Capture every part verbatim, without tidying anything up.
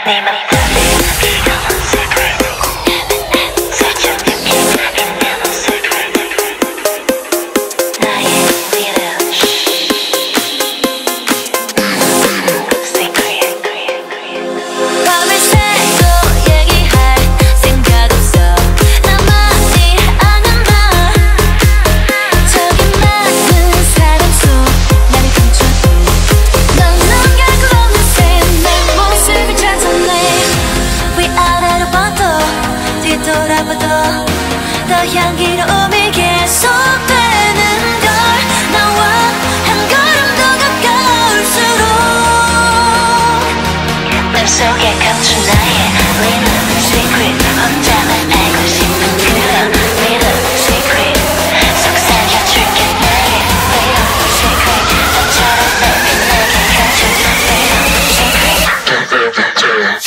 네 맘 돌아봐도 더 향기로움이 계속되는 걸 나와 한 걸음 더 가까울수록 맘속에 감춘 나의 little secret 혼자만 알고 싶은 그런 little secret 속삭여줄게 나의 little secret 너처럼 날 빛나게 해줄 little secret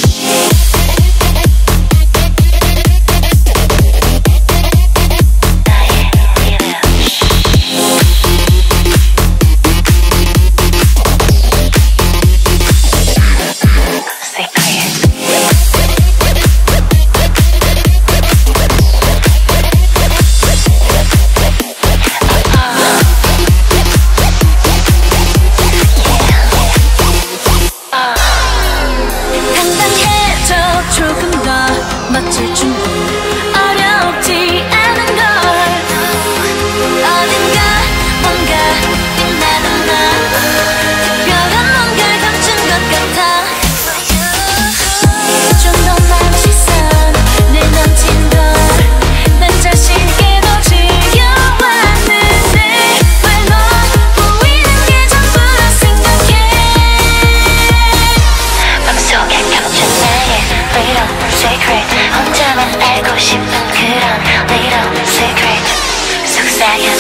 멋질 준비 어렵지 않은 걸 어딘가 뭔가 빛나는 나 특별한 뭔가를 감춘 것 같아 좀 더 많은 시선 내 넘친 걸 난 자신있게도 즐겨왔는데 왜 넌 보이는 게 전부라 생각해 맘속에 감춘 나의 little secret 혼자만 알고 싶은 그런 little secret 속삭여